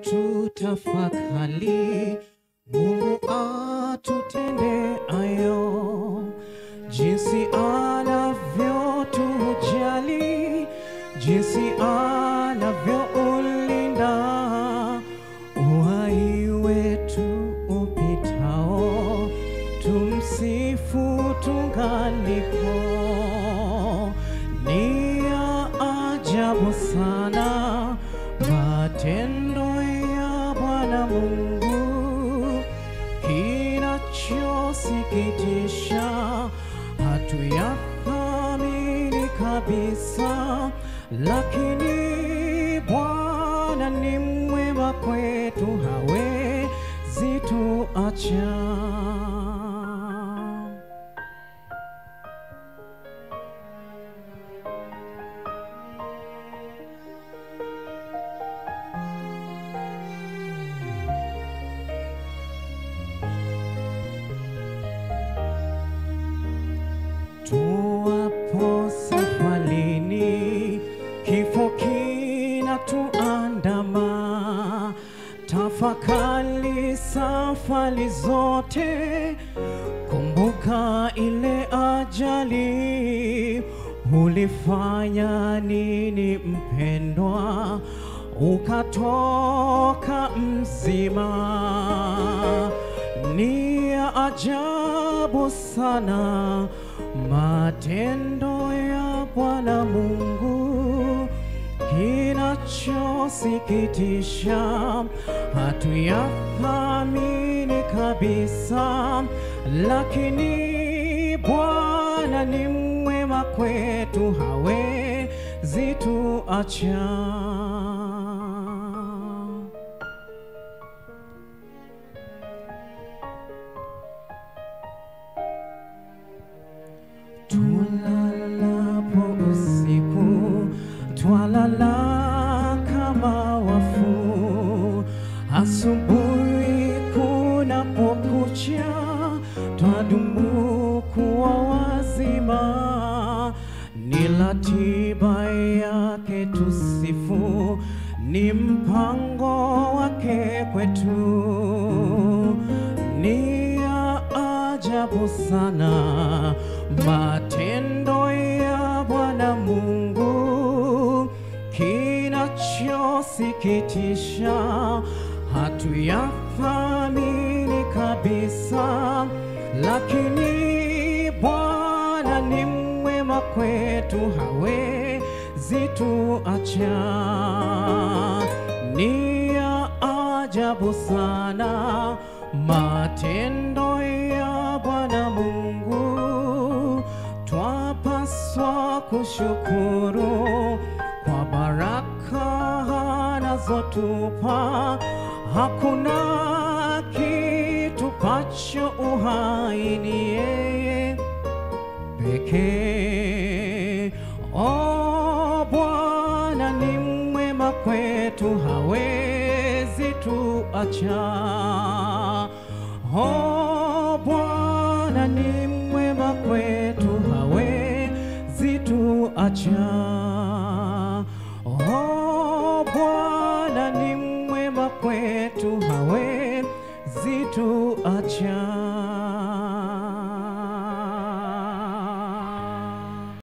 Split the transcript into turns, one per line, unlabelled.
tutafakari, Mungu atutende ayo, jinsi anavyotujali, jinsi anavyoulinda uhai wetu upitao, tumsifu tungalipo. Ni ya ajabu sana matendo ya Bwana Mungu, kinachosikitisha hatuyathamini kabisa, lakini Bwana ni mwema kwetu, hawezi tuacha. Tuwapo safarini, kifo kinatuandama, tafakari safari zote, kumbuka ile ajali. Ulifanya nini mpendwa, ukatoka mzima? Ni ya ajabu sana matendo ya Bwana Mungu, kinachosikitisha hatuyathamini kabisa, lakini Bwana ni mwema kwetu, hawezi tuacha. Tulalapo usiku, twalala kama wafu, asubuhi kunapokucha, twadumu kuwa wazima. Ni ratiba yake tusifu, ni mpango wake kwetu. Ni ya ajabu sana matendo ya Bwana Mungu, kinachosikitisha hatuyathamini kabisa, lakini Bwana ni mwema kwetu, hawezi tuacha. Ni ya ajabu sana matendo ya Bwana Mungu, twapaswa kushukuru kwa baraka anazotupa. Hakuna kitupacho uhai, ni yeye pekee. O Bwana ni mwema kwetu, hawezi tuacha. O Bwana ni mwema kwetu, hawezi tuacha. O Bwana ni mwema kwetu, hawezi tuacha.